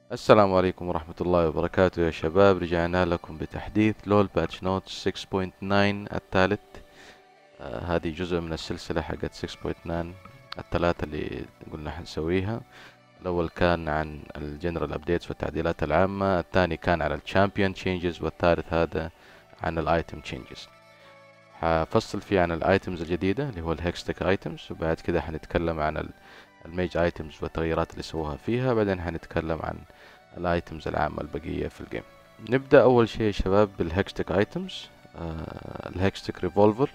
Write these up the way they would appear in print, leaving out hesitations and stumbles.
السلام عليكم ورحمة الله وبركاته يا شباب. رجعنا لكم بتحديث لول باتش نوت 6.9 الثالث. هذه جزء من السلسلة حقت 6.9 الثلاثة اللي قلنا حنسويها. الأول كان عن الجنرال أبديتس والتعديلات العامة، الثاني كان على الشامبيون تشينجز، والثالث هذا عن الايتم تشينجز. حفصل فيه عن الايتمز الجديدة اللي هو الهكستك ايتمز، وبعد كده حنتكلم عن الميج ايتمز والتغييرات اللي سووها فيها. بعدين حنتكلم عن الايتمز العامة البقية في الجيم. نبدأ أول شيء يا شباب بالهكستك ايتمز. الهكستك ريفولفر،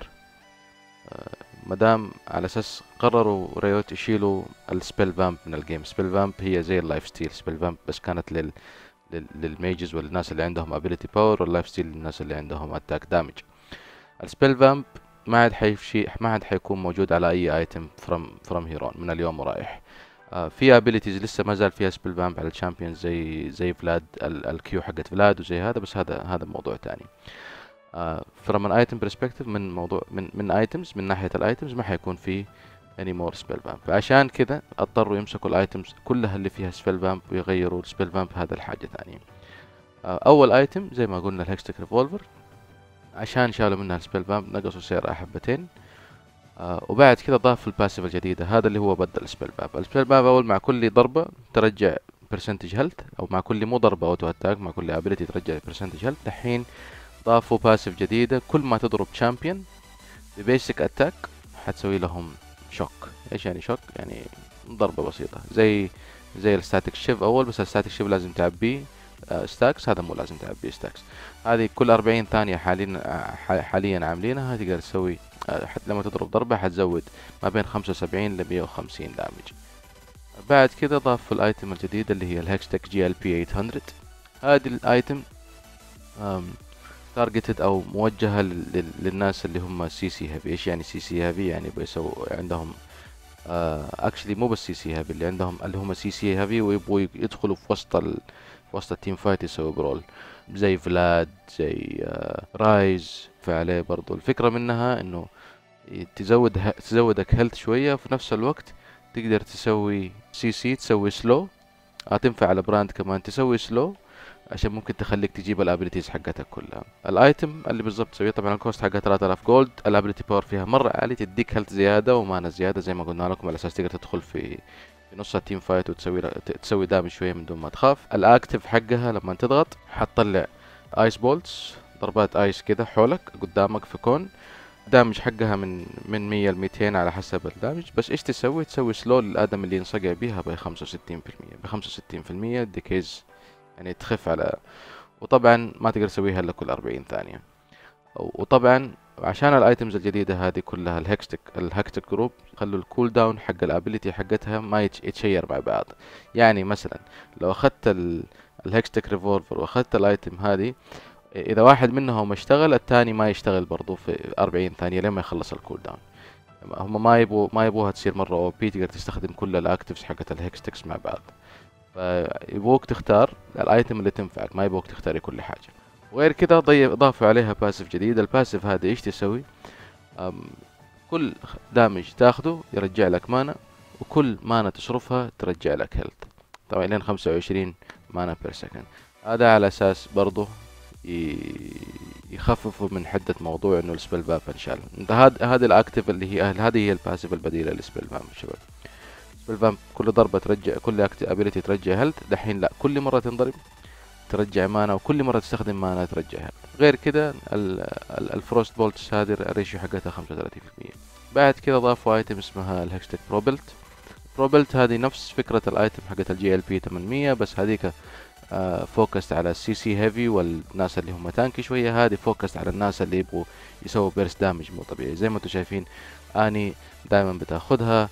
مدام على أساس قرروا ريوت يشيلوا السبيل فامب من الجيم. سبيل فامب هي زي اللايف ستيل، سبيل فامب بس كانت للميجز والناس اللي عندهم ابيليتي باور، واللايف ستيل للناس اللي عندهم اتاك دامج. السبيل فامب ما عاد حيكون موجود على اي ايتم فروم هيرون من اليوم ورايح. في ابيليتيز لسه ما زال فيها سبيل فامب على الشامبيونز زي فلاد، الكيو حقت فلاد وزي هذا، بس هذا موضوع تاني. from an item perspective، من موضوع من ايتمز، من ناحية الايتمز ما حيكون في any more spell vamp. فعشان كذا اضطروا يمسكوا الايتمز كلها اللي فيها spell vamp ويغيروا الspell vamp هذا الحاجة ثانية. اول ايتم زي ما قلنا الهكستك ريفولفر، عشان شالوا منها السبيل فامب نقصوا سعرها حبتين. وبعد كده ضافوا الباسيف الجديدة، هذا اللي هو بدل السبيل فامب. السبيل فامب اول مع كل ضربة ترجع برسنتج هيلث، او مع كل مو ضربة اوتو اتاك، مع كل ابيلتي ترجع برسنتج هيلث. دحين ضافوا باسيف جديدة، كل ما تضرب تشامبيون ببيسك اتاك حتسوي لهم شوك. ايش يعني شوك؟ يعني ضربة بسيطة زي الستاتيك شيف اول، بس الستاتيك شيف لازم تعبيه ستاكس، هذا مو لازم تعبيه ستاكس. هذه كل 40 ثانية حاليا عاملينها، تقدر تسوي لما تضرب ضربة حتزود ما بين 75 ل 150 دامج. بعد كده ضاف الايتم الجديدة اللي هي الهكستك جي ال بي 800. هذه الايتم تارجتد او موجهة للناس اللي هم سي سي هيفي. ايش يعني سي سي هيفي؟ يعني بيسوي عندهم اكشلي مو بس سي سي هيفي، اللي هم سي سي هيفي ويبغوا يدخلوا في وسط التيم فايت، يسوي برول زي فلاد، زي رايز. فعليه برضو الفكرة منها انه تزودك هيلث شوية، في نفس الوقت تقدر تسوي سي سي، تسوي سلو. تنفع على براند كمان تسوي سلو، عشان ممكن تخليك تجيب الابيليتيز حقتك كلها. الايتم اللي بالضبط تسويه، طبعا الكوست حقها 3000 جولد، الابيليتي باور فيها مره عالي، تديك هيلث زياده ومانا زياده زي ما قلنا لكم، على اساس تقدر تدخل في نص التيم فايت تسوي دامج شويه من دون ما تخاف. الاكتف حقها لما تضغط حتطلع ايس بولتس، ضربات ايس كده حولك قدامك في كون. دامج حقها من 100 ل 200 على حسب الدامج. بس ايش تسوي سلو للادم اللي ينصقع بيها ب 65%، ب 65% ديكيز، يعني تخف على. وطبعا ما تقدر تسويها الا كل 40 ثانية. وطبعا عشان الايتمز الجديدة هذه كلها، الهكتك جروب خلوا الكول داون حق الابيليتي حقتها ما يتشير مع بعض. يعني مثلا لو اخذت الهكستك ريفولفر واخذت الايتم هذه، اذا واحد منهم اشتغل الثاني ما يشتغل برضو في 40 ثانية لما يخلص الكول داون. هم ما يبوها تصير مرة او بي تقدر تستخدم كل الاكتفز حقت الهكستكس مع بعض. فيبوك تختار الايتم اللي تنفعك، ما يبوك تختاري كل حاجة. وغير كده ضافوا عليها باسف جديد. الباسف هذا ايش تسوي؟ كل دامج تاخده يرجع لك مانا، وكل مانا تصرفها ترجع لك هيلث، طبعا لين 25 مانا بير سكند. هذا على اساس برضه يخففوا من حدة موضوع انه السبيل فامب انشال. انت هذه الاكتف اللي هذه هي الباسف البديلة للسبيل فامب شباب. سبيل فامب كل ضربة ترجع، كل ابيلتي ترجع هيلث. دحين لا، كل مرة تنضرب ترجع مانا، وكل مرة تستخدم مانا ترجعها. غير كده الفروست بولتس هذه الريشيو حقتها 35%. بعد كده ضافوا ايتم اسمها الهكستك بروبلت. بروبلت هذه نفس فكرة الايتم حقت الجي ال بي 800، بس هذيك فوكست على السي سي هيفي والناس اللي هم تانكي شوية. هذه فوكست على الناس اللي يبغوا يسووا بيرست دامج مو طبيعي. زي ما انتم شايفين اني دائما بتاخدها،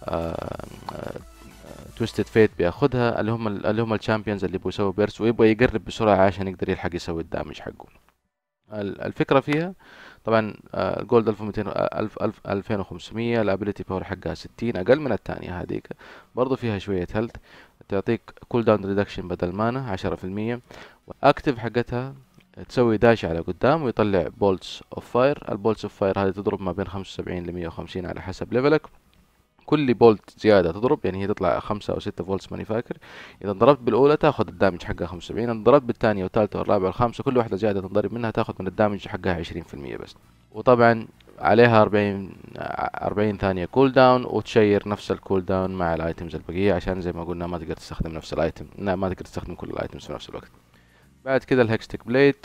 تويستد فيت بياخدها، اللي هم الشامبيونز اللي يبغوا يسووا بيرس ويبغى يقرب بسرعة عشان يقدر يلحق يسوي الدامج حقه. الفكرة فيها طبعا الجولد 1200 2500، الابيليتي باور حقها 60، اقل من الثانية هذيك. برضو فيها شوية هيلث، تعطيك كول داون ريدكشن بدل مانا 10%. واكتف حقتها تسوي داش على قدام ويطلع بولتس اوف فاير. البولتس اوف فاير هذه تضرب ما بين 75 ل 150 على حسب ليفلك. كل بولت زيادة تضرب، يعني هي تطلع 5 أو 6 فولتس ماني فاكر. إذا ضربت بالأولى تاخذ الدامج حقها 75، إذا ضربت بالثانية والثالثة والرابعة والخامسة كل واحدة زيادة تنضرب منها تاخذ من الدامج حقها 20% بس. وطبعا عليها 40 ثانية كول داون، وتشير نفس الكول داون مع الايتمز البقية، عشان زي ما قلنا ما تقدر تستخدم نفس الايتم، لا ما تقدر تستخدم كل الايتمز في نفس الوقت. بعد كده الهكستيك بليد،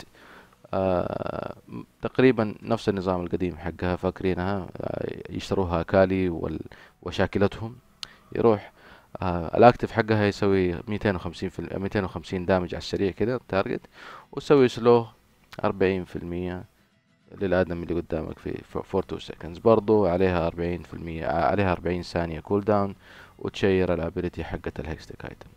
تقريبا نفس النظام القديم حقها فاكرينها، يشتروها كالي وشاكلتهم. يروح الاكتف حقها يسوي 250 دامج على السريع كده تارجت، وتسوي سلو 40% للآدم اللي قدامك في 42 seconds. برضو عليها 40%، عليها 40 ثانية كول داون، وتشير الابيلتي حقت الهكستيك ايتم.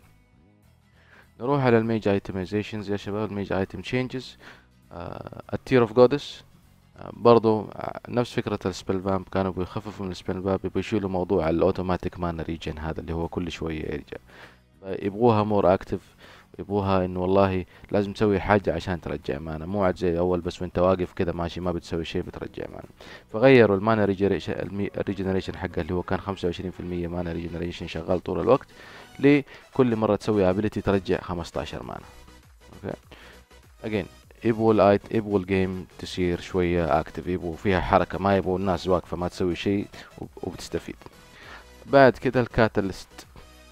نروح على الميج ايتميزيشنز يا شباب. الميج ايتم تشينجز، التير اوف جودس برضو نفس فكرة السبيل فامب، كانوا بيخففوا من السبيل فامب، بيشيلوا موضوع الاوتوماتيك مانا ريجن هذا اللي هو كل شوية يرجع، يبغوها مور اكتف، يبغوها انه والله لازم تسوي حاجة عشان ترجع مانا، مو عاد زي اول بس وانت واقف كده ماشي ما بتسوي شيء بترجع مانا. فغيروا المانا الريجنريشن حقه اللي هو كان 25% مانا ريجنريشن شغال طول الوقت، لكل مرة تسوي ابيلتي ترجع 15 مانا. اوكي اجين، يبغوا الجيم تصير شوية اكتف، يبغوا فيها حركة، ما يبغوا الناس واقفة ما تسوي شيء وبتستفيد. بعد كده الكاتاليست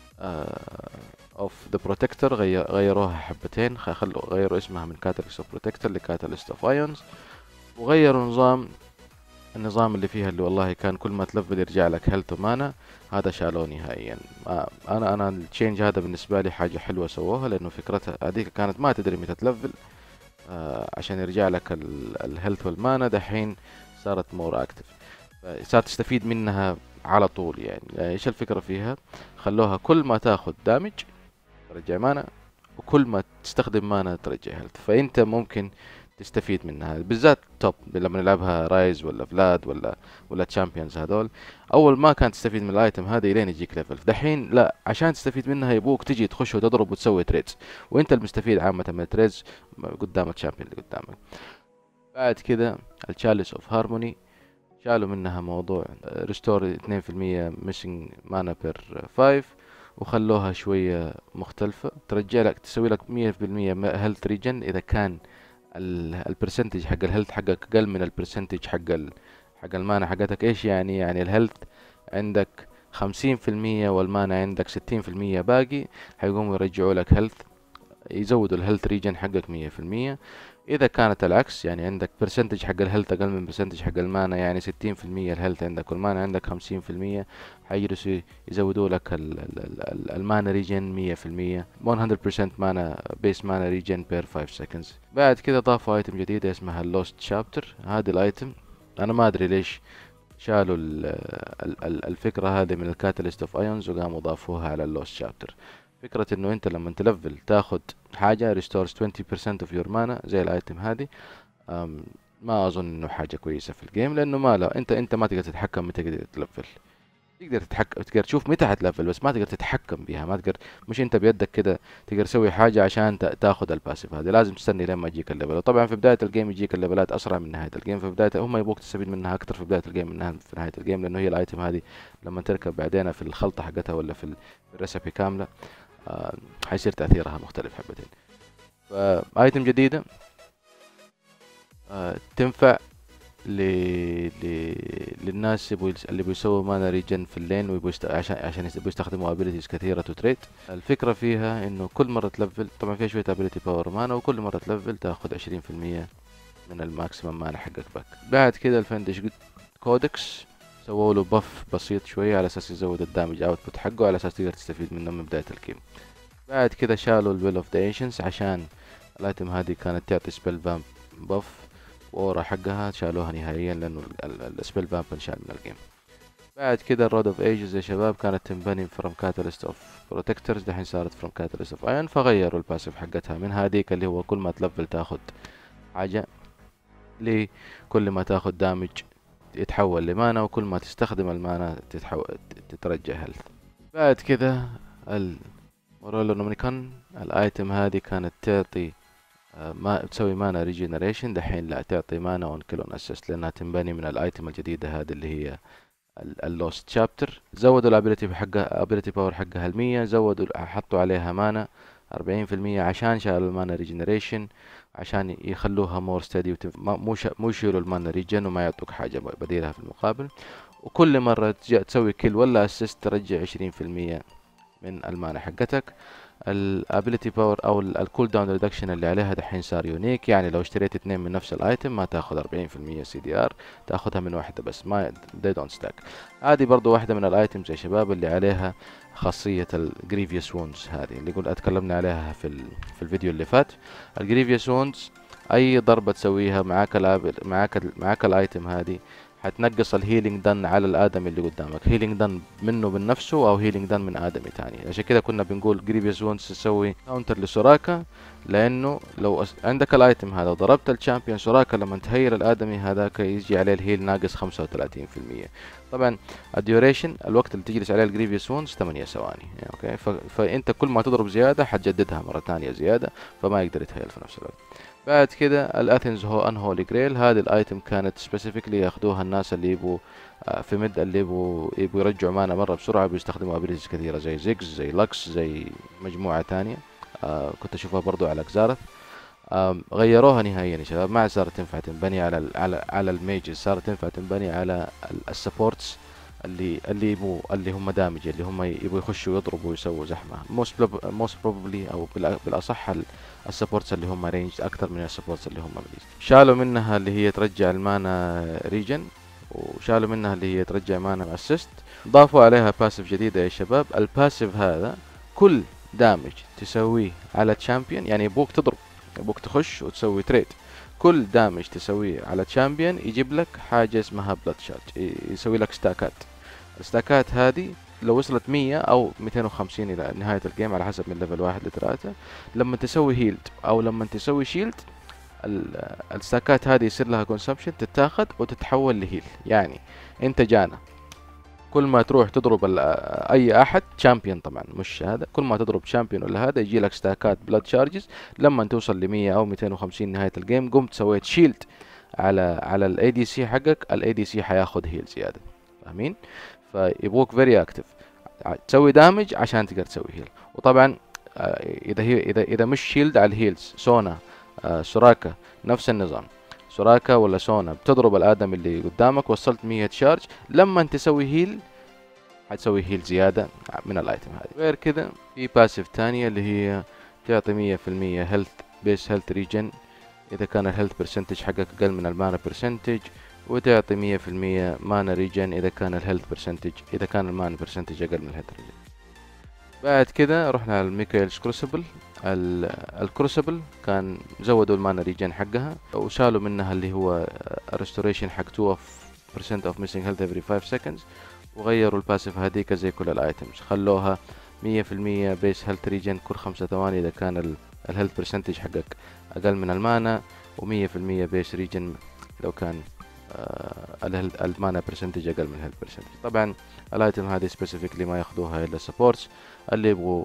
اوف ذا بروتكتور، غيروها حبتين، غيروا اسمها من كاتاليست اوف بروتكتور لكاتاليست اوف ايونز، وغيروا النظام اللي فيها اللي والله كان كل ما تلفل يرجع لك هيلث ومانا، هذا شالوه نهائيا. انا التشينج هذا بالنسبه لي حاجه حلوه سووها، لانه فكرتها هذيك كانت ما تدري متى تلفل عشان يرجع لك الهيلث والمانا، دحين صارت مور اكتف، صارت تستفيد منها على طول. يعني ايش الفكرة فيها؟ خلوها كل ما تاخذ دامج ترجع مانا، وكل ما تستخدم مانا ترجع هيلث، فانت ممكن تستفيد منها بالذات توب لما نلعبها رايز ولا فلاد ولا تشامبيونز. هذول اول ما كانت تستفيد من الايتم هذه لين يجيك ليفل، دحين لا، عشان تستفيد منها يبوك تجي تخش وتضرب وتسوي تريدز، وانت المستفيد عامة من التريدز قدام الشامبيون اللي قدامك. بعد كده الشالس اوف هارموني، شالوا منها موضوع ريستور 2% ميسنج مانا بير 5، وخلوها شوية مختلفة، ترجع لك تسوي لك 100% هيلث ريجن إذا كان البرسنتج حق الهيلث حقك أقل من البرسنتج حق المانا حقتك. إيش يعني؟ يعني الهيلث عندك 50% والمانا عندك 60% باقي، حيقوموا يرجعوا لك هيلث، يزودوا الهيلث ريجن حقك 100%. اذا كانت العكس، يعني عندك برسنتج حق الهيلث اقل من برسنتج حق المانا، يعني 60% الهيلث عندك والمانا عندك 50%، حيجلسوا يزودوا لك المانا ريجن 100%، 100% مانا بيس مانا ريجن بير 5 seconds. بعد كده ضافوا ايتم جديدة اسمها اللوست شابتر. هذه الايتم انا ما ادري ليش شالوا الفكرة هذه من الكاتاليست اوف ايونز وقاموا ضافوها على اللوست شابتر. فكرة انه انت لما تلفل تاخد حاجة restores 20% of your mana زي الايتم هذه، ما اظن انه حاجة كويسة في الجيم، لانه ما لا انت ما تقدر تتحكم متى تقدر تلفل، تقدر تشوف متى حتلفل بس ما تقدر تتحكم بيها، ما تقدر، مش انت بيدك كده تقدر تسوي حاجة عشان تاخد الباسيف هذه، لازم تستني لما يجيك الليفل. وطبعا في بداية الجيم يجيك الليفلات اسرع من نهاية الجيم، في بداية هم يبغوك تستفيد منها اكتر في بداية الجيم منها في نهاية الجيم، لانه هي الايتم هذه لما تركب بعدين في الخلطة حقتها ولا في الريسبي كاملة حيصير تأثيرها مختلف حبتين. فايتم جديدة تنفع للناس اللي بيسووا مانا ريجن في اللين عشان يبوا يستخدموا ابيليتيز كثيرة تو تريد. الفكرة فيها انه كل مرة تلفل، طبعا فيها شوية ابيليتي باور مانا، وكل مرة تلفل تاخذ 20% من الماكسيمم مانا حقك باك. بعد كده الفندش كودكس سووا له بف بسيط شوية على اساس يزود الدامج اوتبوت حقه، على اساس تقدر تستفيد منه من بداية الجيم. بعد كده شالوا الويل اوف ذا ايشنز عشان الايتم هذه كانت تعطي سبيل فامب بف، وورا حقها شالوها نهائيا لانه السبيل فامب انشال من الجيم. بعد كده الرود اوف ايجز يا شباب كانت تنبني فروم كاتاليست اوف بروتكتورز، دحين صارت فروم كاتاليست اوف ايون، فغيروا الباسيف حقتها من هذيك اللي هو كل ما تلفل تاخد حاجة، لكل ما تاخد دامج يتحول لمانا، وكل ما تستخدم المانا تترجع هيلث. بعد كده مورولو نوميكون، الايتم هذه كانت تعطي ما تسوي مانا ريجنريشن، دحين لا تعطي مانا اون كيلون اسيست، لانها تنبني من الايتم الجديدة هذه اللي هي اللوست شابتر، زودوا الابيلتي حقها، ابيلتي باور حقها المية، زودوا حطوا عليها مانا 40% عشان شالوا المانا ريجنريشن، عشان يخلوها مور ستدي، مو يشيلوا المانا ريجن وما يعطوك حاجة بديلها في المقابل. وكل مرة تسوي كيل ولا اسيست ترجع 20% من المانا حقتك. الابيلتي باور او الكول داون ريدكشن اللي عليها دحين صار يونيك، يعني لو اشتريت اثنين من نفس الايتم ما تاخذ 40% سي دي ار، تاخذها من واحدة بس، ما they don't stack. هذه برضو واحدة من الايتمز يا شباب اللي عليها خاصية الجريفيوس وونز، هذه اللي قلت اتكلمنا عليها في الفيديو اللي فات. الجريفيوس وونز اي ضربة تسويها معاك الايتم هذه حتنقص الهيلينج دن على الادمي اللي قدامك، هيلينج دن منه من نفسه او هيلينج دن من ادمي تاني. عشان كده كنا بنقول جريفيوس وونز تسوي كاونتر لسوراكا، لانه لو عندك الايتم هذا وضربت الشامبيون سوراكا لما تهيل الادمي هذاك يجي عليه الهيل ناقص 35%. طبعا الديوريشن الوقت اللي تجلس عليه الجريفيوس وونز 8 ثواني، اوكي. فانت كل ما تضرب زياده حتجددها مره ثانيه زياده، فما يقدر يتهيل في نفس الوقت. بعد كده الاثنز هو انهولي جريل، هذه الايتم كانت سبيسيفيكلي ياخذوها الناس اللي يبوا في مد، اللي يبوا يرجعوا مانا مره بسرعه، بيستخدموا ابيليتيز كثيره زي زيجز زي لكس زي مجموعه ثانيه. كنت اشوفها برضو على اكزارث. غيروها نهائيا يا شباب، ما عاد صارت تنفع تنبني على الميجز، صارت تنفع تنبني على السبورتس اللي هم دامج، اللي هم يبغوا يخشوا ويضربوا ويسووا زحمه. موست بروبلي او بالاصح السبورتس اللي هم رينج اكثر من السبورتس اللي هم ميجز. شالوا منها اللي هي ترجع المانا ريجن، وشالوا منها اللي هي ترجع مانا اسيست، ضافوا عليها باسيف جديده يا شباب. الباسيف هذا كل دامج تسويه على تشامبيون، يعني يبوك تخش وتسوي تريد، كل دامج تسويه على تشامبيون يجيب لك حاجة اسمها بلاد شارج، يسوي لك ستاكات. الستاكات هذه لو وصلت 100 او 250 الى نهاية الجيم على حسب من ليفل 1 ل3، لما تسوي هيلد او لما تسوي شيلد الستاكات هذه يصير لها كونسبشن، تتاخد وتتحول لهيل. يعني انت جانا كل ما تروح تضرب اي احد تشامبيون، طبعا مش هذا، كل ما تضرب تشامبيون ولا هذا يجي لك ستاكات بلاد شارجز. لما توصل ل 100 او 250 نهايه الجيم، قمت سويت شيلد على الاي دي سي حقك، الاي دي سي حياخذ هيل زياده، فاهمين؟ فيبغوك فيري اكتف تسوي دامج عشان تقدر تسوي هيل. وطبعا اذا مش شيلد على الهيلز، سونا سوراكا نفس النظام، سوراكا ولا سونا بتضرب الادم اللي قدامك، وصلت 100 شارج، لما تسوي هيل حتسوي هيل زيادة من الايتم هذه. غير كذا في باسيف تانية اللي هي تعطي 100% هيلث بيس هيلث ريجن اذا كان الهيلث برسنتج حقك اقل من المانا برسنتج، وتعطي 100% مانا ريجن اذا كان الهيلث برسنتج، اذا كان المانا برسنتج اقل من الهيلث ريجن. بعد كده رحنا على الميكايلز كروسبل. الكروسبل كان زودوا المانا ريجن حقها، وشالوا منها اللي هو ريستوريشن حق 2% of missing health every 5 seconds، وغيروا الباسيف هذيك زي كل الايتمز، خلوها 100% بيس هيلث ريجن كل 5 ثواني اذا كان الهيلث برسنتج حقك اقل من المانا، و100% بيس ريجن لو كان المانا برسنتج اقل من الهيلث برسنتج. طبعا الايتم هذه سبيسيفيكلي ما ياخذوها الا سبورتس اللي يبغوا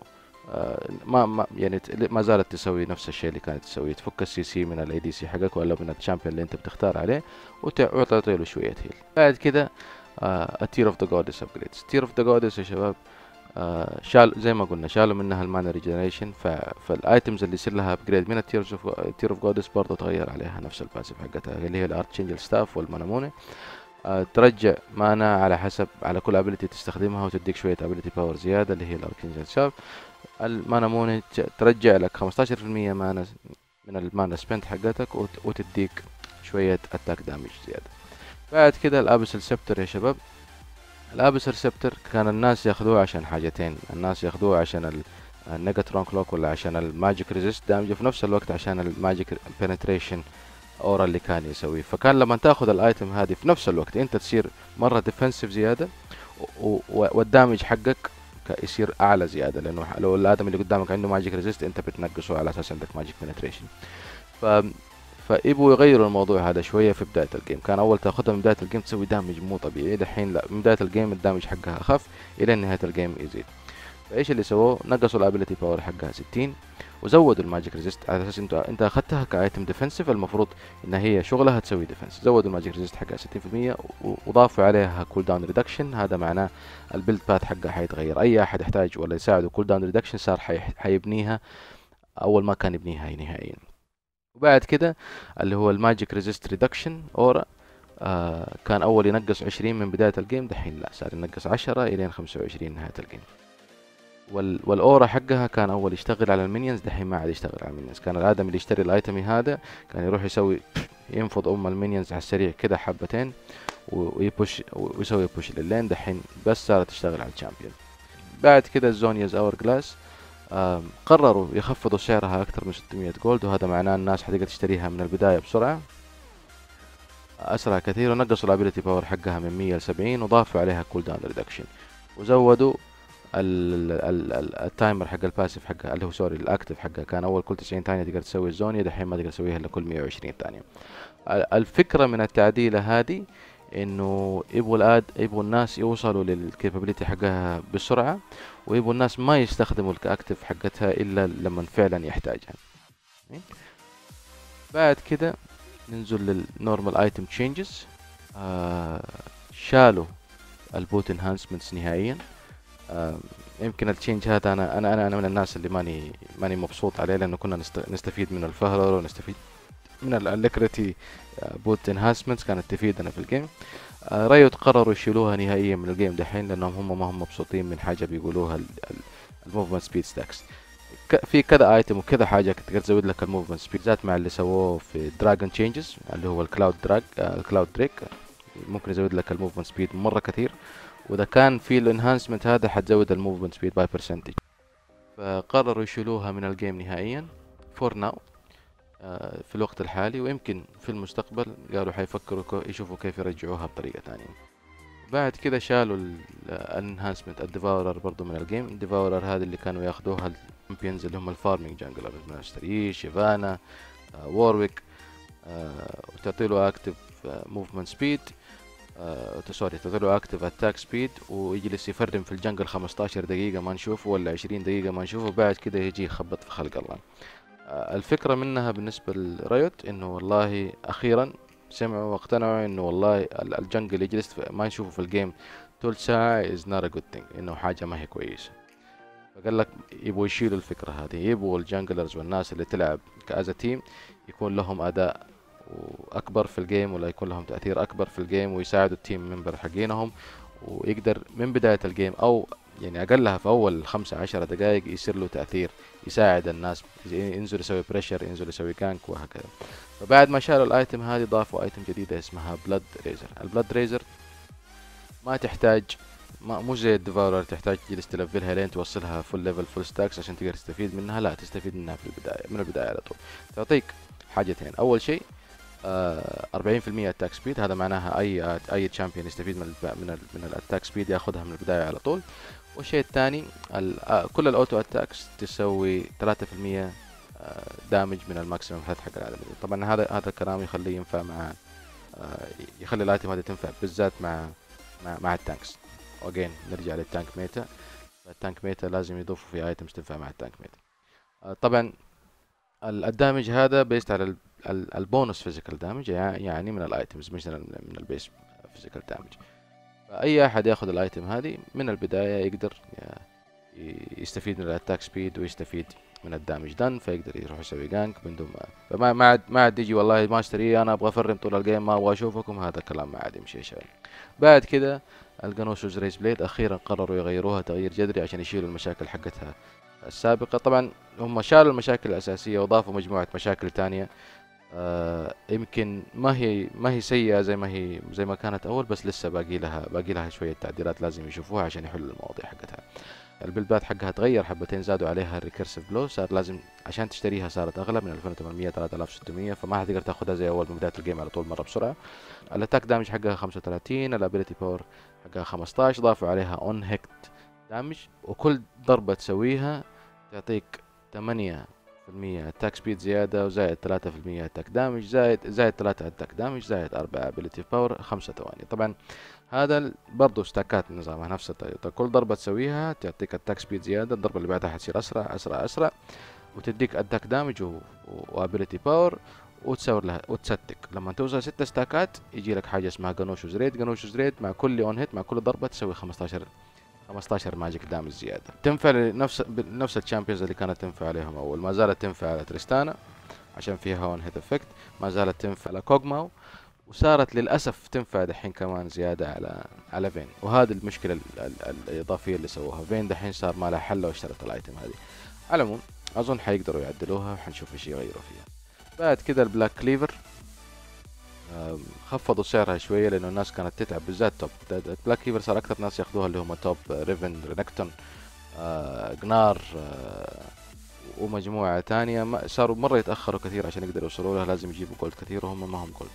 يعني ما زالت تسوي نفس الشيء اللي كانت تسويه، تفك السي سي من الاي دي سي حقك ولا من الشامبيون اللي انت بتختار عليه، وتعطي له شويه هيل. بعد كده التير اوف ذا جودس ابجريدز. تير اوف ذا جودس يا شباب شال زي ما قلنا، شالوا منها المانا ريجنريشن، فالايتمز اللي يصير لها ابجريد من التير اوف جودس برضه تغير عليها نفس الباسيف حقتها اللي هي الارت تشينجل ستاف والماناموني. ترجع مانا على حسب على كل ابيلتي تستخدمها، وتديك شويه ابيلتي باور زياده اللي هي الارت تشينجل ستاف. الماناموني ترجع لك 15% مانا من المانا سبنت حقتك، وتديك شويه اتاك دامج زياده. بعد كده الابس سبتر يا شباب. الابس ريسبتر كان الناس ياخذوه عشان حاجتين، الناس ياخذوه عشان النيجاترون كلوك ولا عشان الماجيك ريزيست دامج، وفي نفس الوقت عشان الماجيك بنتريشن اورا اللي كان يسويه. فكان لما تاخذ الايتم هذه في نفس الوقت انت تصير مره ديفنسيف زياده، والدامج حقك يصير اعلى زياده، لانه لو الادم اللي قدامك عنده ماجيك ريزيست انت بتنقصه على اساس عندك ماجيك بنتريشن. فيبغوا يغيروا الموضوع هذا شويه في بدايه الجيم. كان اول تاخذها من بدايه الجيم تسوي دامج مو طبيعي، دحين لا، من بدايه الجيم الدامج حقها اخف، الى نهايه الجيم يزيد. فايش اللي سووه؟ نقصوا الابيلتي باور حقها 60 وزودوا الماجيك ريزيست على اساس انت اخذتها كايتم ديفنسيف، المفروض ان هي شغلها تسوي ديفنس. زودوا الماجيك ريزيست حقها 60% وضافوا عليها كول داون ريدكشن. هذا معناه البيلد باث حقها حيتغير، اي احد يحتاج ولا يساعده كول داون ريدكشن صار حيبنيها اول ما كان يبنيها نهائيا. وبعد كده اللي هو الماجيك ريزيست ريدكشن اورا، كان اول ينقص 20 من بداية الجيم، دحين لا صار ينقص 10 الين 25 نهاية الجيم. والاورا حقها كان اول يشتغل على المينيونز، دحين ما عاد يشتغل على المينيونز. كان الادمي اللي يشتري الايتمي هذا كان يروح يسوي ينفض المينيونز على السريع كده حبتين ويبوش ويسوي بوش للين، دحين بس صارت تشتغل على الشامبيون. بعد كده الزونياز اور جلاس قرروا يخفضوا سعرها اكثر من 600 جولد، وهذا معناه الناس حتقدر تشتريها من البداية بسرعة اسرع كثير، ونقصوا الابيلتي باور حقها من 100 ل 70 وضافوا عليها كول داون ريدكشن، وزودوا التايمر حق الباسيف حقها اللي هو سوري الاكتف حقها. كان اول كل 90 ثانيه تقدر تسوي الزونيا، دحين ما تقدر تسويها الا كل 120 ثانيه. الفكره من التعديله هذه انه يبغوا الناس يوصلوا للكابابيلتي حقها بسرعه، ويبغوا الناس ما يستخدموا الاكتف حقتها الا لما فعلا يحتاجها. بعد كده ننزل للنورمال ايتم تشينجز. شالوا البوت انهانسمنتس نهائيا. يمكن التشينج هذا انا من الناس اللي ماني مبسوط عليه، لانه كنا نستفيد من الفهرر ونستفيد من الالكريتي بوت انهانسمنتس، كانت تفيدنا في الجيم. رايوت قرروا يشيلوها نهائيا من الجيم دحين، لانهم هم ما هم مبسوطين من حاجه بيقولوها الموفمنت سبيد ستاكس. في كذا ايتم وكذا حاجه تقدر تزود لك الموفمنت سبيد، ذات مع اللي سووه في دراجون تشينجز اللي هو الكلاود دريك ممكن يزود لك الموفمنت سبيد مره كثير، واذا كان في الانهانسمنت هذا حتزود الموفمنت سبيد باي برسنتج. فقرروا يشيلوها من الجيم نهائيا فور ناو في الوقت الحالي، ويمكن في المستقبل قالوا حيفكروا يشوفوا كيف يرجعوها بطريقة تانية. بعد كده شالوا الانهانسمنت الديفاورر برضو من الجيم. الديفاورر هذه اللي كانوا ياخدوها الشامبيونز اللي هم الفارمينج جانجلر، ماستري شيفانا وورويك، وتعطي له اكتف موفمنت سبيد سوري تعطي له اكتف اتاك سبيد، ويجلس يفرم في الجنجل 15 دقيقة ما نشوفه ولا 20 دقيقة ما نشوفه، بعد كده يجي يخبط في خلق الله. الفكرة منها بالنسبة لرايوت انه والله اخيرا سمعوا واقتنعوا انه والله الجنجل يجلس ما نشوفه في الجيم طول ساعة is not a good thing، انه حاجة ما هي كويسة. فقال لك يبغوا يشيلوا الفكرة هذه، يبغوا الجنجلرز والناس اللي تلعب كأز تيم يكون لهم اداء واكبر في الجيم، ولا يكون لهم تأثير اكبر في الجيم، ويساعدوا التيم ممبر حقينهم، ويقدر من بداية الجيم او يعني اقلها في اول 15 دقائق يصير له تأثير، يساعد الناس، ينزل يسوي بريشر، ينزل يسوي كانك وهكذا. فبعد ما شالوا الايتم هذه ضافوا ايتم جديدة اسمها بلاد ريزر. البلاد ريزر ما تحتاج مو زي الديفاورر تحتاج تجلس تلفلها لين توصلها فول ليفل فول ستاكس عشان تقدر تستفيد منها، لا تستفيد منها في البداية من البداية على طول. تعطيك حاجتين، اول شيء 40% اتاك سبيد، هذا معناها اي تشامبيون يستفيد من الاتاك سبيد ياخذها من البدايه على طول. والشيء الثاني كل الاوتو اتاكس تسوي 3% دامج من الماكسيمم هيلث حق الادمي. طبعا هذا الكلام يخليه ينفع مع يخلي الايتم هذه تنفع بالذات مع التانكس. واجين نرجع للتانك ميتا، التانك ميتا لازم يضيفوا في ايتمز تنفع مع التانك ميتا. طبعا الدامج هذا بيست على البونus فيزيكال دامج، يعني من الايتمز مش من البيس فيزيكال دامج. فاي احد ياخذ الايتم هذه من البدايه يقدر يستفيد من الاتاك سبيد ويستفيد من الدامج دن، فيقدر يروح يسوي جانك من دون فما ما عاد يجي والله ما اشتري انا ابغى افرم طول الجيم ما ابغى اشوفكم، هذا الكلام ما عاد يمشي شيء. بعد كده الجنوسوس ريس بليد اخيرا قرروا يغيروها تغيير جذري عشان يشيلوا المشاكل حقتها السابقة. طبعا هم شالوا المشاكل الأساسية وضافوا مجموعة مشاكل تانية يمكن ما هي سيئة زي ما كانت أول، بس لسه باقي لها شوية تعديلات لازم يشوفوها عشان يحلوا المواضيع حقتها. البلبات حقها تغير حبتين، زادوا عليها الريكيرسيف بلو، صار لازم عشان تشتريها صارت أغلى من 2800 3600، فما حتقدر تاخدها زي أول من بداية الجيم على طول مرة بسرعة. الاتاك دامج حقها 35، الابيلتي باور حقها 15، ضافوا عليها اون هيكت دامج، وكل ضربة تسويها تعطيك 8% اتاك سبيد زيادة، وزائد 3% اتاك دامج، زائد 3 اتاك دامج، زائد 4 ابيلتي باور 5 ثواني. طبعا هذا برضو ستاكات نظامها نفس الطريقة، كل ضربة تسويها تعطيك اتاك سبيد زيادة، الضربة اللي بعدها حتصير اسرع اسرع اسرع، وتديك اتاك دامج وابيلتي باور، وتسوي لها وتستك. لما توصل 6 ستاكات يجي لك حاجة اسمها جنوشوز ريد. جنوشوز ريد مع كل اون هيت، مع كل ضربة تسوي 15 ماجيك دامج زيادة. تنفع نفس الشامبيونز اللي كانت تنفع عليهم اول، ما زالت تنفع على تريستانا عشان فيها اون هيت افكت، ما زالت تنفع على كوغماو، وصارت للاسف تنفع دحين كمان زياده على فين. وهذه المشكله الاضافيه اللي سووها فين، دحين صار ما لها حل واشترت الايتم هذه. على العموم اظن حيقدروا يعدلوها وحنشوف ايش يغيروا فيها. بعد كذا البلاك كليفر خفضوا سعرها شويه لانه الناس كانت تتعب، بالذات توب. البلاك كليفر صار اكثر ناس ياخذوها اللي هم توب، ريفن، رينكتون، جنار، ومجموعه ثانيه صاروا مره يتاخروا كثير عشان يقدروا يوصلوا لها، لازم يجيبوا جولد كثير وهم ما هم جولد.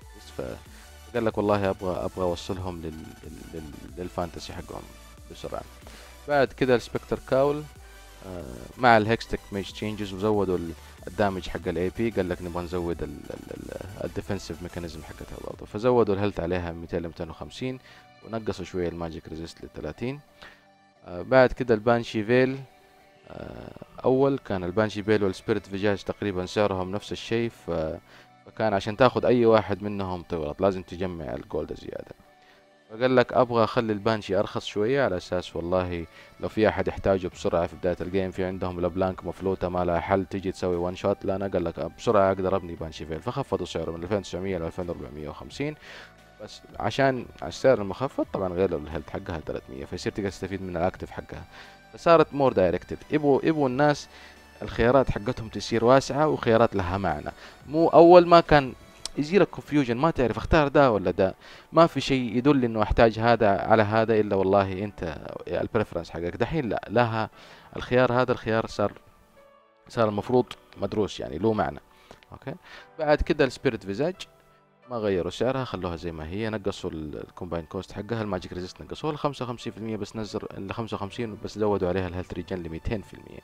فقال لك والله ابغى اوصلهم للفانتسي حقهم بسرعه. بعد كذا السبكتر كاول مع الهكستك ميج تشينجز، وزودوا الدامج حق الاي بي. قال لك نبغى نزود الديفنسيف ميكانيزم حقتها برضه، فزودوا الهيلث عليها 200 ل 250، ونقصوا شويه الماجيك ريزيست ل 30. بعد كذا البانشي فيل، اول كان البانشي فيل والسبيريت فيجاج تقريبا سعرهم نفس الشيء، فكان عشان تاخذ اي واحد منهم تغلط لازم تجمع الجولد زيادة. فقال لك ابغى اخلي البانشي ارخص شوية على اساس والله لو في احد يحتاجه بسرعة في بداية الجيم، في عندهم لبلانك مفلوتة ما لها حل تيجي تسوي وان شوت، لا انا قال لك بسرعة اقدر ابني بانشي فيل، فخفضوا سعره من 2900 ل 2450 بس عشان على السعر المخفض. طبعا غير الهيلث حقها 300، فيصير تقدر تستفيد من الاكتف حقها. فصارت مور دايركتد، يبغوا الناس الخيارات حقتهم تصير واسعة وخيارات لها معنى. مو أول ما كان يجي لك كونفيوجن ما تعرف اختار ده ولا ده، ما في شيء يدل انه احتاج هذا على هذا الا والله انت البريفرنس حقك. دحين لا، لها الخيار، هذا الخيار صار المفروض مدروس يعني له معنى. اوكي. بعد كده السبيريت فيزاج ما غيروا سعرها، خلوها زي ما هي، نقصوا الكومباين كوست حقها، الماجيك ريزيست نقصوها ل 55% بس، نزل ل 55 بس، زودوا عليها الهيلث ريجن ل 200%.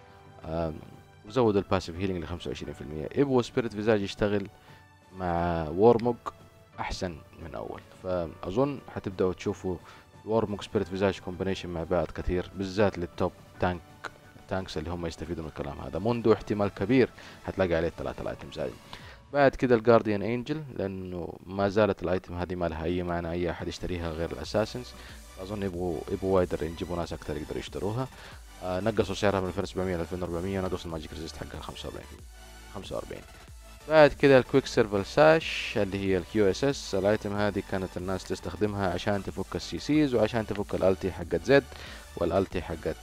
وزودوا الباسيف هيلينج ل 25%. يبغوا سبيريت فيزاج يشتغل مع وورموج احسن من اول، فاظن حتبداوا تشوفوا وورموج سبيريت فيزاج كومبينيشن مع بعض كثير، بالذات للتوب تانكس اللي هم يستفيدوا من الكلام هذا. موندو احتمال كبير حتلاقي عليه الثلاثة الايتمز هذه. بعد كده الجارديان انجل، لانه ما زالت الايتم هذه ما لها اي معنى اي احد يشتريها غير الاساسنز، اظن يبغوا وايدر يجيبوا ناس اكثر يقدروا يشتروها. نقصوا سعرها من 2700 ل 2400، ونقصوا الماجيك ريزيست حقها 45. بعد كده الكويك سيرفل ساش اللي هي الكيو اس اس، الايتم هذه كانت الناس تستخدمها عشان تفك السي سيز، وعشان تفك الالتي حقت زد، والالتي حقت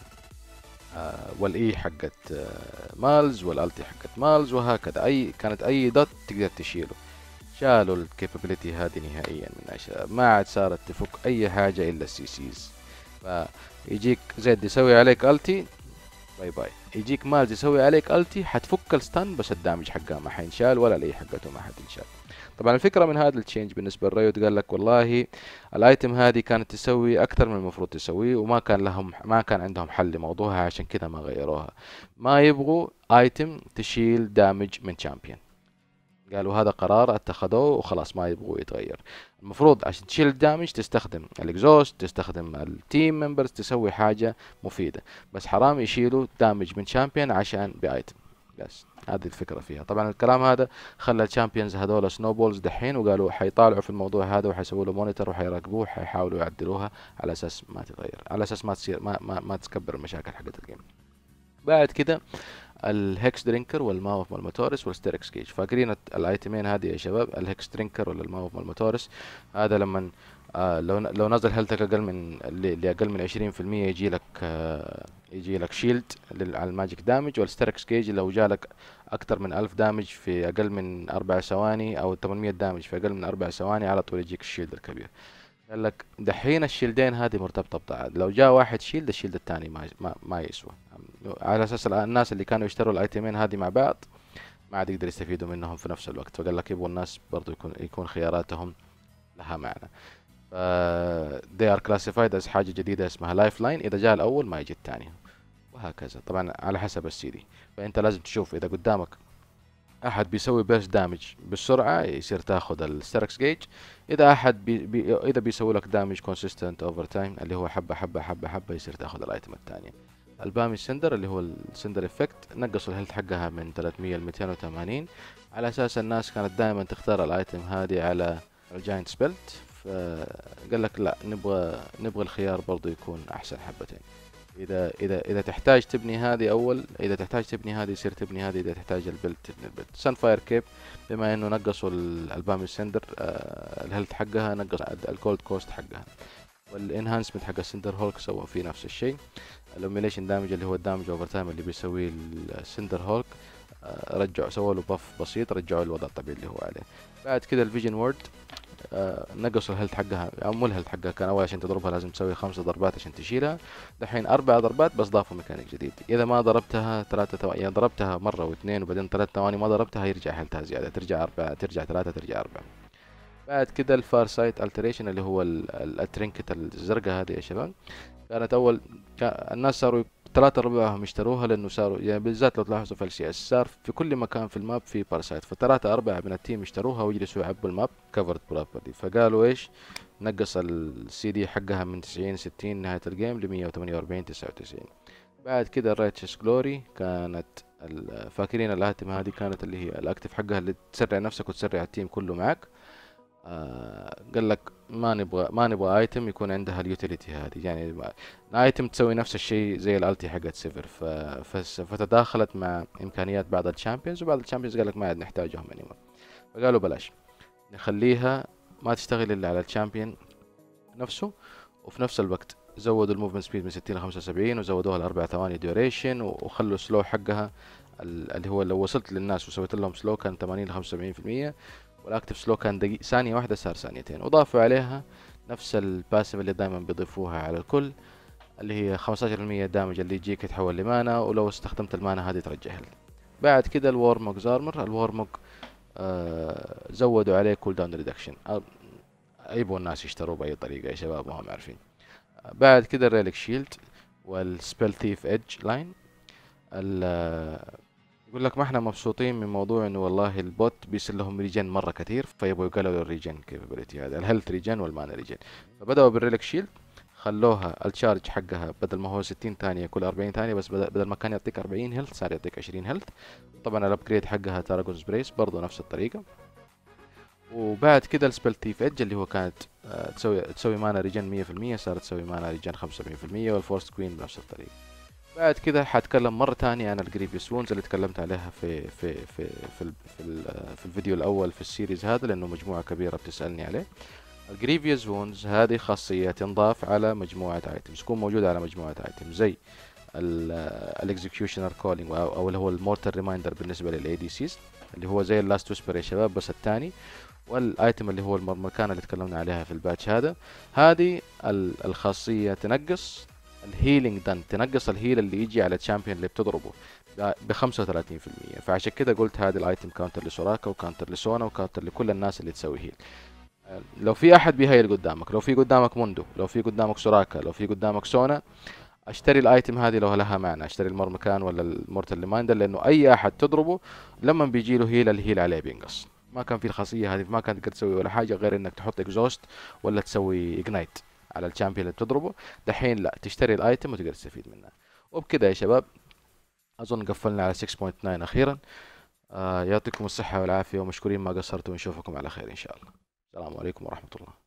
والاي حقت مالز، والالتي حقت مالز، وهكذا. كانت اي دوت تقدر تشيله. شالوا الكابابيلتي هذه نهائيا من عشان ما عاد صارت تفك اي حاجة الا السي سيز. فيجيك زد يسوي عليك التي باي باي، يجيك مالز يسوي عليك التي حتفك الستان بس الدامج حقها ما حينشال، ولا الاي حقته ما حتنشال. طبعا الفكره من هذا التشينج بالنسبه للريوت، قال لك والله الايتم هذه كانت تسوي اكثر من المفروض تسويه، ما كان عندهم حل لموضوعها، عشان كذا ما غيروها. ما يبغوا ايتم تشيل دامج من شامبيون، قالوا هذا قرار اتخذوه وخلاص ما يبغوا يتغير. المفروض عشان تشيل الدامج تستخدم الاكزوست، تستخدم التيم ممبرز، تسوي حاجة مفيدة، بس حرام يشيلوا دامج من شامبيون عشان بايتم. بس هذه الفكرة فيها. طبعا الكلام هذا خلى الشامبيونز هذول سنوبولز دحين، وقالوا حيطالعوا في الموضوع هذا وحيسووا له مونيتور وحيراقبوه وحيحاولوا يعدلوها على اساس ما تتغير، على اساس ما تصير ما تكبر المشاكل حقت الجيم. بعد كده الهكس درينكر والماوف مالموتورس والستيركس جيج. فاكرين الايتمين هذه يا شباب، الهكس درينكر ولا الماوف مالموتورس، هذا لما لو نزل هيلثك اقل من لاقل من 20% يجي لك شيلد على الماجيك دامج. والستيركس جيج لو جالك اكثر من 1000 دامج في اقل من 4 ثواني، او 800 دامج في اقل من 4 ثواني، على طول يجيك الشيلد الكبير. قال لك دحين الشيلدين هذه مرتبطة ببعض، لو جاء واحد شيلد الشيلد الثاني ما يسوى، على اساس الناس اللي كانوا يشتروا الايتمين هذه مع بعض ما عاد يقدر يستفيدوا منهم في نفس الوقت. فقال لك يبغوا الناس برضو يكون خياراتهم لها معنى. ف they are classified as حاجة جديدة اسمها لايف لاين، اذا جاء الاول ما يجي الثاني، وهكذا طبعا على حسب السي دي. فانت لازم تشوف اذا قدامك احد بيسوي بيرست دامج بالسرعه يصير تاخذ الستركس جيج. اذا احد اذا بيسوي لك دامج كونسيستنت اوفر تايم اللي هو حبه حبه حبه حبه يصير تاخذ الايتم الثانيه. البامي سندر اللي هو السندر افكت نقصوا الهيلث حقها من 300 ل 280 على اساس الناس كانت دائما تختار الايتم هذه على الجاينت سبلت، فقال لك لا، نبغى الخيار برضو يكون احسن حبتين. اذا تحتاج تبني هذه اول، اذا تحتاج تبني هذه يصير تبني هذه، اذا تحتاج البلد تبني البلد. سان فاير كيب بما انه نقصوا البامي سندر الهيلث حقها، نقص الكولد كوست حقها. والانهانسمنت حق السندر هولك سووا فيه نفس الشيء. الوميليشن دامج اللي هو الدامج اوفر تايم اللي بيسويه السندر هولك رجعوا، سووا له بف بسيط، رجعوا الوضع الطبيعي اللي هو عليه. بعد كده الفيجن وورد نقصوا الهيلث حقها، او مو الهيلث حقها، كان اول عشان تضربها لازم تسوي 5 ضربات عشان تشيلها، دحين 4 ضربات بس ضافوا ميكانيك جديد. اذا ما ضربتها 3 ثواني، يعني ضربتها مره واثنين وبعدين 3 ثواني ما ضربتها، يرجع هيلثها زياده، ترجع 4 ترجع 3 ترجع 4. بعد كده الفار سايت التريشن اللي هو الترينكت الزرقاء هذه يا شباب، كانت اول الناس صاروا 3/4 يشتروها، لانه صاروا يعني بالذات لو تلاحظوا في السي اس صار في كل مكان في الماب في باراسايت، ف3/4 من التيم يشتروها ويجلسوا يعبوا الماب كفرد بروبرلي. فقالوا ايش، نقص السي دي حقها من 90 60 نهاية الجيم ل 148 99. بعد كده الرايتشس جلوري كانت فاكرين الايتم هذه كانت اللي هي الاكتف حقها اللي تسرع نفسك وتسرع التيم كله معك. قال لك ما نبغى ايتم يكون عندها اليوتيليتي هذه، يعني ايتم تسوي نفس الشيء زي الالتي حقت سيفر، فتداخلت مع امكانيات بعض الشامبيونز، وبعض الشامبيونز قال لك ما عاد نحتاجهم انيمور، فقالوا بلاش نخليها ما تشتغل الا على الشامبيون نفسه. وفي نفس الوقت زودوا الموفمنت سبيد من 60 ل 75 وزودوها ل 4 ثواني ديوريشن، وخلوا سلو حقها اللي هو لو وصلت للناس وسويت لهم سلو كان 80 ل 75%، والاكتف سلو كان ثانية واحدة صار ثانيتين. وضافوا عليها نفس الباسف اللي دائما بيضيفوها على الكل، اللي هي 15% دامج اللي يجيك يتحول لمانا، ولو استخدمت المانا هذه ترجع هيلث. بعد كده الورموك زارمر، الورموك زودوا عليه كول داون ريدكشن، يبغوا الناس يشتروه بأي طريقة يا شباب ما هم عارفين. بعد كده الريليك شيلد والسبيل ثيف ايدج لاين. يقول لك ما احنا مبسوطين من موضوع انه والله البوت بيصير لهم ريجن مره كثير، فيبغوا يقللوا الريجن كيبابيلتي هذا الهيلث ريجن والمانا ريجن. فبداوا بالريلك شيلد، خلوها الشارج حقها بدل ما هو 60 ثانيه كل 40 ثانيه بس، بدل ما كان يعطيك 40 هيلث صار يعطيك 20 هيلث. طبعا الابجريد حقها تاراجون بريس برضه نفس الطريقه. وبعد كده السبيل ثيف ايدج اللي هو كانت تسوي مانا ريجن 100%، صارت تسوي مانا ريجن 75%، والفورست كوين بنفس الطريقه. بعد كده حاتكلم مرة تانية عن الجريفيوس وونز اللي تكلمت عليها في الفيديو الأول في السيريز هذا، لأنه مجموعة كبيرة بتسألني عليه. الجريفيوس وونز هذه خاصية تنضاف على مجموعة ايتمز، تكون موجودة على مجموعة ايتمز زي الاكزكيوشنر كولينج او اللي هو المورتال ريمايندر بالنسبة للاي دي سيز اللي هو زي اللاست ويسبر يا شباب بس الثاني، والايتم اللي هو المرمركان اللي تكلمنا عليها في الباتش هذا. هذه الخاصية تنقص الهيلينج دن، تنقص الهيل اللي يجي على الشامبيون اللي بتضربه ب 35%. فعشان كده قلت هذه الايتم كاونتر لسوراكا وكاونتر لسونا وكاونتر لكل الناس اللي تسوي هيل. لو في احد بيهيل قدامك، لو في قدامك موندو، لو في قدامك سوراكا، لو في قدامك سونا، اشتري الايتم هذه لو لها معنى، اشتري المرمكان ولا المورتال ريمايندر، لانه اي احد تضربه لما بيجي له هيل الهيل عليه بينقص. ما كان في الخاصيه هذه، ما كانت تقدر تسوي ولا حاجه غير انك تحط اكزوست ولا تسوي اجنايت على الشامبيون اللي بتضربه. دحين لا، تشتري الايتم وتقدر تستفيد منها. وبكده يا شباب اظن قفلنا على 6.9 اخيرا. يعطيكم الصحه والعافيه ومشكورين ما قصرتوا، ونشوفكم على خير ان شاء الله. السلام عليكم ورحمه الله.